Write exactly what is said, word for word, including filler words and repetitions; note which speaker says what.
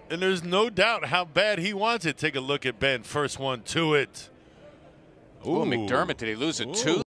Speaker 1: And there's no doubt how bad he wants it. Take a look at Ben. First one to it.
Speaker 2: Ooh, McDermott, did he lose it
Speaker 1: Ooh.
Speaker 2: two?